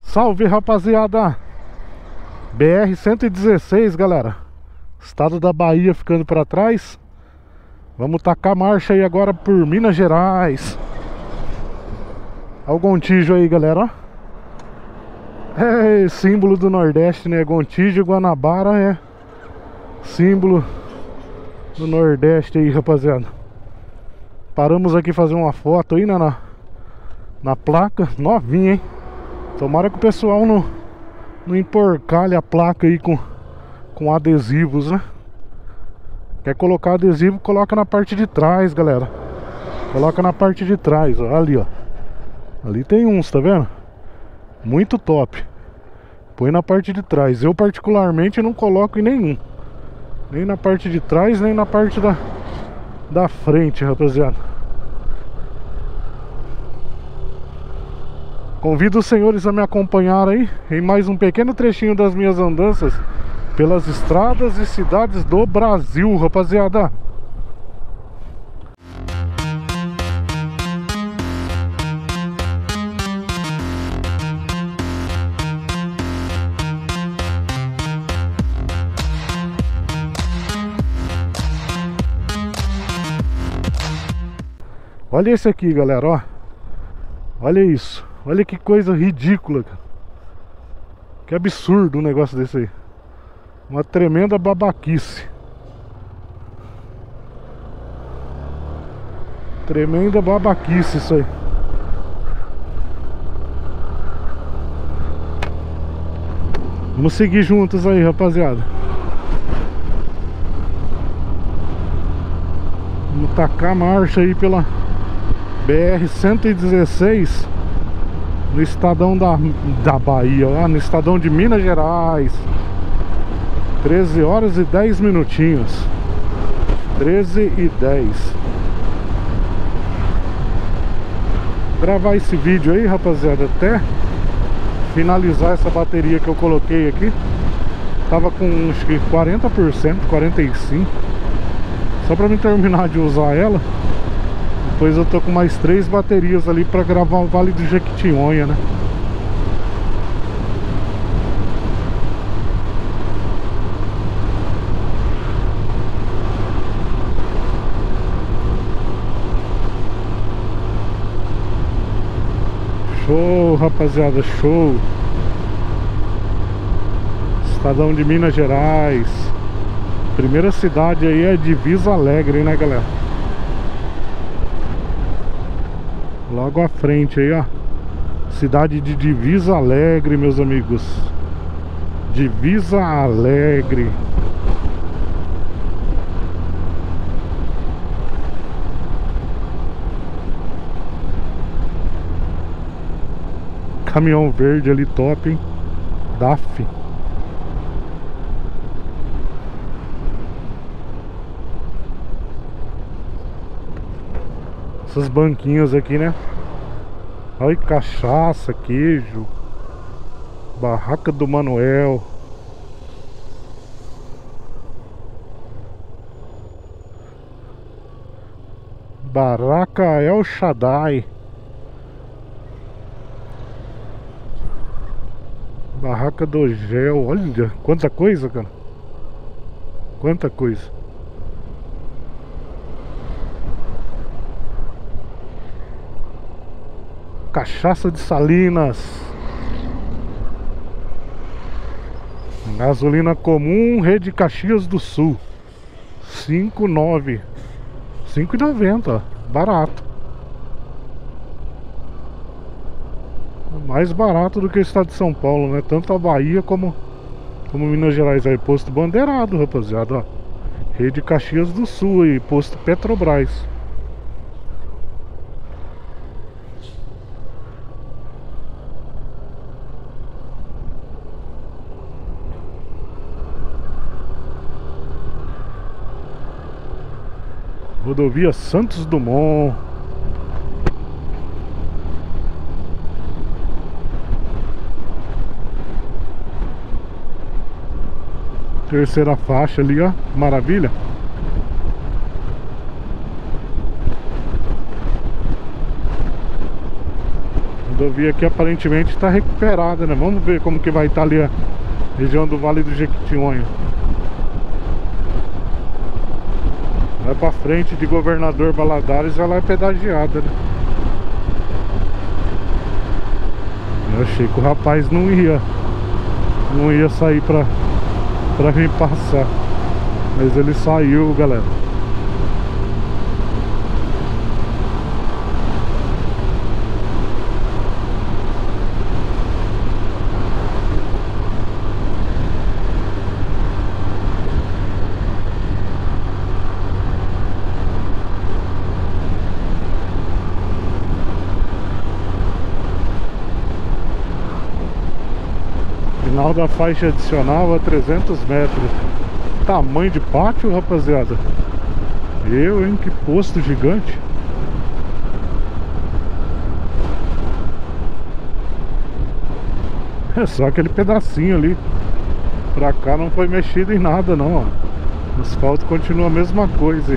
Salve, rapaziada! BR-116, galera. Estado da Bahia ficando pra trás. Vamos tacar marcha aí agora por Minas Gerais. Olha o Gontijo aí, galera, ó. É símbolo do Nordeste, né? Gontijo, Guanabara é símbolo do Nordeste aí, rapaziada. Paramos aqui fazer uma foto aí, né, na placa, novinha, hein? Tomara que o pessoal não emporcalhe a placa aí com adesivos, né? Quer colocar adesivo, coloca na parte de trás, galera. Coloca na parte de trás, ó, ali, ó. Ali tem uns, tá vendo? Muito top. Põe na parte de trás. Eu particularmente não coloco em nenhum. Nem na parte de trás, nem na parte da frente, rapaziada. Convido os senhores a me acompanhar aí em mais um pequeno trechinho das minhas andanças pelas estradas e cidades do Brasil, rapaziada. Olha esse aqui, galera, ó. Olha isso. Olha que coisa ridícula, cara. Que absurdo um negócio desse aí. Uma tremenda babaquice. Tremenda babaquice isso aí. Vamos seguir juntos aí, rapaziada. Vamos tacar a marcha aí pela BR-116 no estadão da Bahia, ó, no estadão de Minas Gerais. 13 horas e 10 minutinhos. 13 e 10. Vou gravar esse vídeo aí, rapaziada, até finalizar essa bateria que eu coloquei aqui. Tava com acho que 40%, 45%. Só pra me terminar de usar ela. Depois eu tô com mais 3 baterias ali pra gravar o Vale do Jequitinhonha, né? Show, rapaziada, show. Estadão de Minas Gerais. Primeira cidade aí é Divisa Alegre, né, galera? Logo à frente aí, ó. Cidade de Divisa Alegre, meus amigos. Divisa Alegre. Caminhão verde ali, top, hein? DAF. Essas banquinhas aqui, né? Olha, cachaça, queijo. Barraca do Manuel. Barraca El Shaddai. Barraca do Gel. Olha quanta coisa, cara. Quanta coisa. Cachaça de Salinas. Gasolina comum, Rede Caxias do Sul. 5,9. 5,90, ó. Barato. Mais barato do que o estado de São Paulo, né? Tanto a Bahia como Minas Gerais. Aí, posto bandeirado, rapaziada, ó. Rede Caxias do Sul aí, posto Petrobras. Rodovia Santos Dumont. Terceira faixa ali, ó. Maravilha. rodovia aqui aparentemente está recuperada, né? Vamos ver como que vai estar ali a região do Vale do Jequitinhonha. Vai pra frente de Governador Valadares, ela é pedagiada, né? Eu achei que o rapaz não ia sair pra me passar, mas ele saiu, galera. Final da faixa adicional a 300 metros. Tamanho de pátio, rapaziada. Hein? Que posto gigante. É só aquele pedacinho ali. Pra cá não foi mexido em nada não, ó. O asfalto continua a mesma coisa.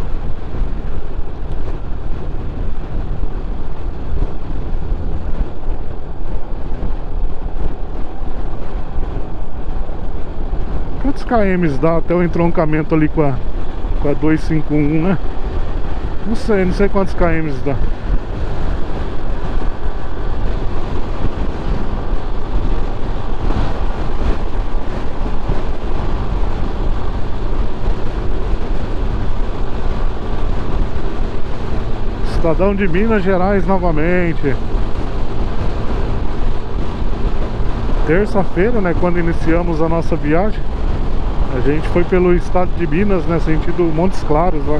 Quantos km dá até o entroncamento ali com a 251, né? Não sei quantos km dá. Estadão de Minas Gerais novamente. Terça-feira, né, quando iniciamos a nossa viagem, a gente foi pelo estado de Minas, né, sentido Montes Claros lá.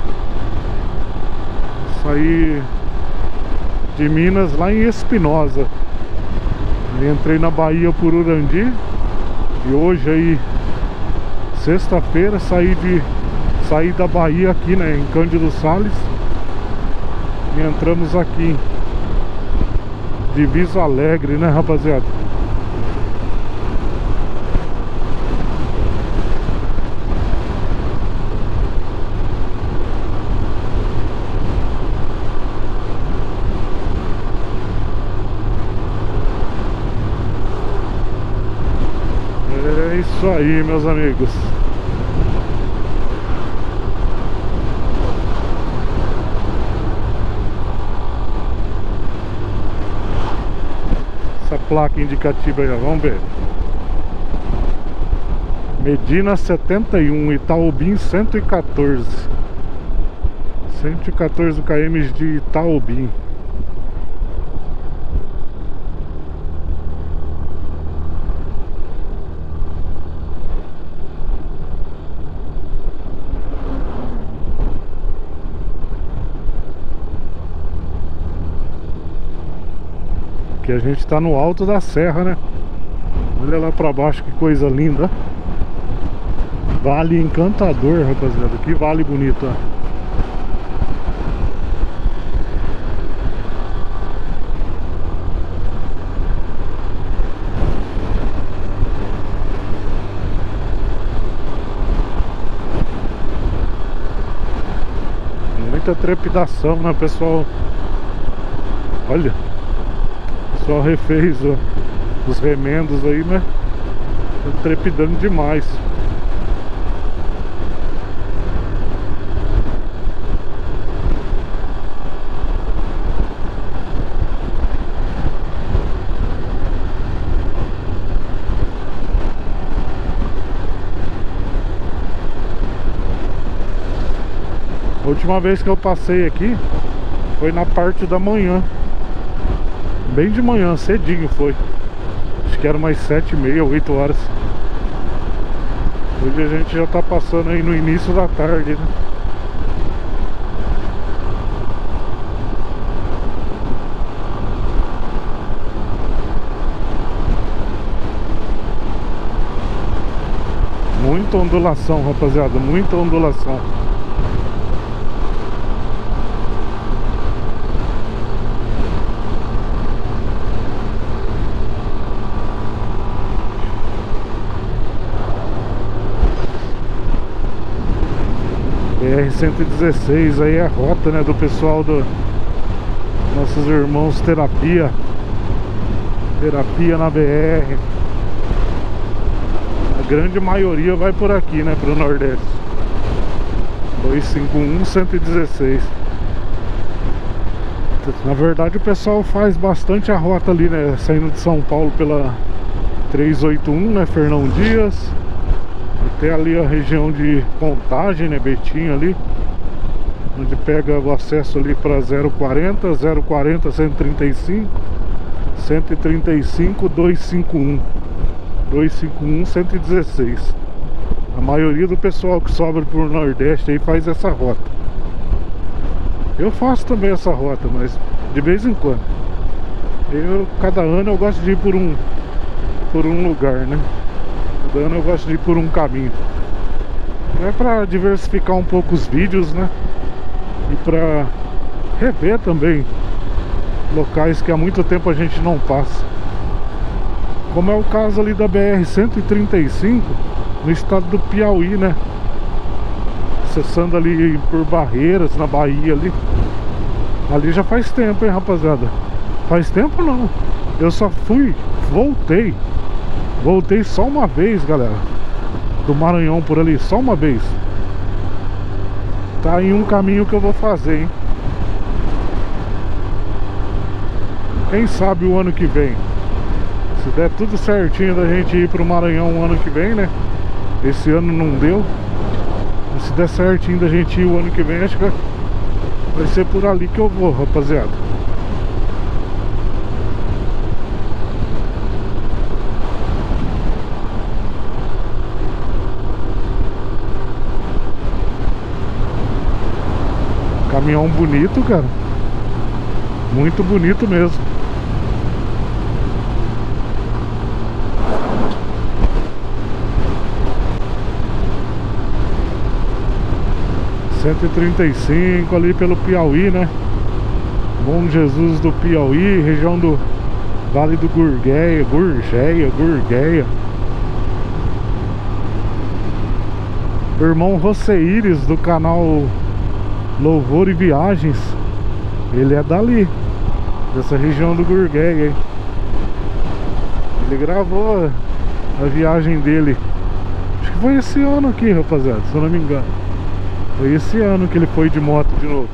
Saí de Minas lá em Espinosa. Entrei na Bahia por Urandi. E hoje aí, sexta-feira, saí da Bahia aqui, né, em Cândido Sales. E entramos aqui de Divisa Alegre, né, rapaziada? É isso aí, meus amigos. Essa placa indicativa aí, ó, vamos ver. Medina 71, Itaobim 114. 114 km de Itaobim. Aqui a gente tá no alto da serra, né? Olha lá pra baixo, que coisa linda. Vale encantador, rapaziada. Que vale bonito, ó. Muita trepidação, né, pessoal? Olha, o pessoal refez os remendos aí, né? Tá trepidando demais. A última vez que eu passei aqui foi na parte da manhã. Bem de manhã, cedinho foi. Acho que era umas 7h30, 8 horas. Hoje a gente já tá passando aí no início da tarde, né? Muita ondulação, rapaziada, muita ondulação. BR-116 aí é a rota, né, do pessoal nossos irmãos terapia. terapia na BR. A grande maioria vai por aqui, né, pro Nordeste. 251, 116. Na verdade o pessoal faz bastante a rota ali, né, saindo de São Paulo pela 381, né, Fernão Dias, até ali a região de Contagem, né, Betinho ali, onde pega o acesso ali para 040, 040, 135, 135, 251, 251, 116. A maioria do pessoal que sobra pro Nordeste aí faz essa rota. Eu faço também essa rota, mas de vez em quando. Cada ano eu gosto de ir por um lugar, né? Cada ano eu gosto de ir por um caminho. É pra diversificar um pouco os vídeos, né? E pra rever também locais que há muito tempo a gente não passa. Como é o caso ali da BR-135, no estado do Piauí, né? Acessando ali por Barreiras, na Bahia ali. Ali já faz tempo, hein, rapaziada. Faz tempo não. Eu só voltei só uma vez, galera, do Maranhão por ali, só uma vez. Tá em um caminho que eu vou fazer, hein. Quem sabe o ano que vem, se der tudo certinho da gente ir pro Maranhão o ano que vem, né. Esse ano não deu. Se der certinho da gente ir o ano que vem, acho que vai ser por ali que eu vou, rapaziada. Caminhão bonito, cara. Muito bonito mesmo. (135) ali pelo Piauí, né? Bom Jesus do Piauí, região do Vale do Gurgueia. O irmão Roceires do canal Louvor e Viagens, ele é dali, dessa região do Gurgueia, hein? Ele gravou a viagem dele, acho que foi esse ano aqui, rapaziada, se eu não me engano. Foi esse ano que ele foi de moto de novo.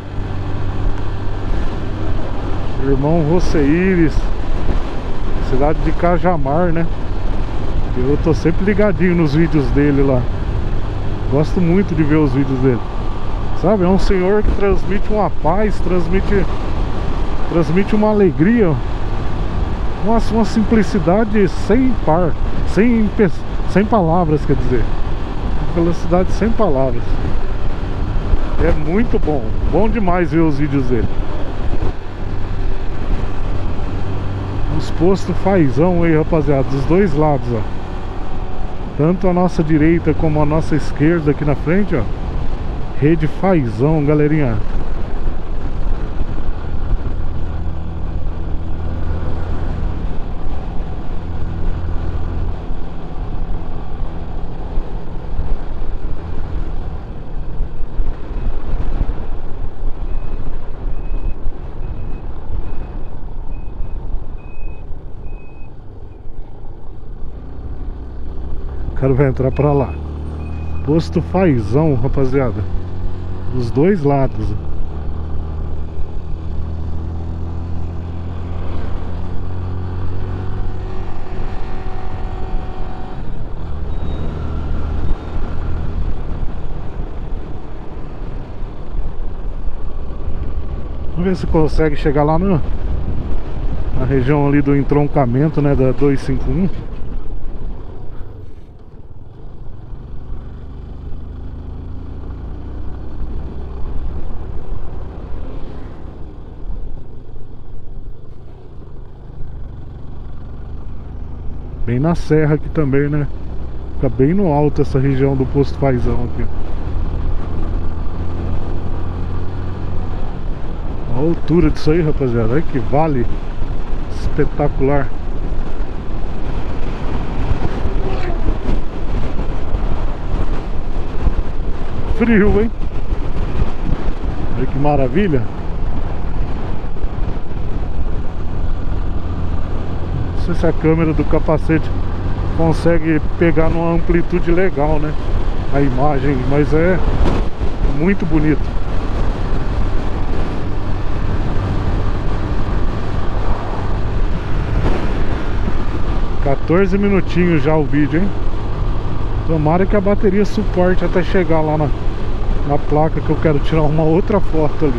Irmão Roceires, cidade de Cajamar, né? Eu tô sempre ligadinho nos vídeos dele lá. Gosto muito de ver os vídeos dele. Sabe, é um senhor que transmite uma paz, transmite uma alegria, uma simplicidade sem par, sem palavras, quer dizer. Uma velocidade sem palavras. É muito bom, bom demais ver os vídeos dele. Os postos fazão aí, rapaziada, dos dois lados, ó. Tanto a nossa direita como a nossa esquerda aqui na frente, ó. Rede fazão, galerinha. O cara vai entrar pra lá. Posto fazão, rapaziada, dos dois lados. Vamos ver se consegue chegar lá na região ali do entroncamento, né, da 251. Bem na serra aqui também, né? Fica bem no alto essa região do posto fazão aqui. A altura disso aí, rapaziada. Olha que vale espetacular. Frio, hein? Olha que maravilha. sei se a câmera do capacete consegue pegar numa amplitude legal, né, a imagem, mas é muito bonito. $14 minutinhos já o vídeo, hein? Tomara que a bateria suporte até chegar lá na placa, que eu quero tirar uma outra foto ali.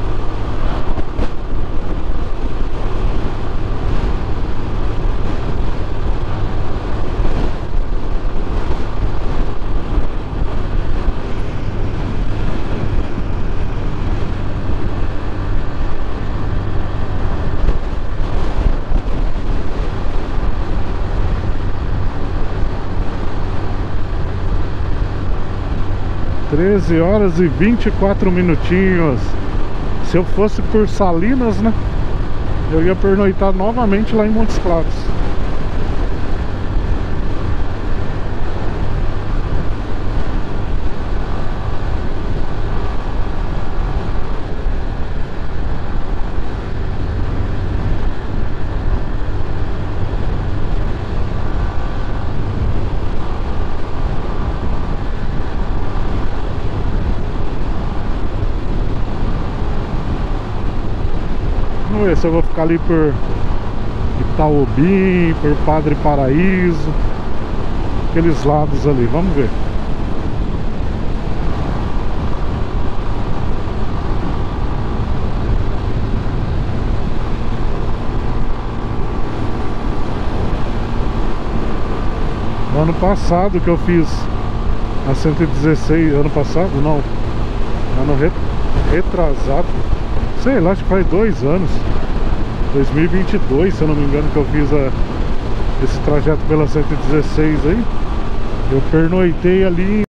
$13h24. Se eu fosse por Salinas, né, eu ia pernoitar novamente lá em Montes Claros. Vamos ver se eu vou ficar ali por Itaobim, por Padre Paraíso, aqueles lados ali, vamos ver. Ano passado que eu fiz a 116, ano passado não, ano retrasado, sei lá, acho que faz 2 anos, 2022, se eu não me engano, que eu fiz esse trajeto pela 116 aí. Eu pernoitei ali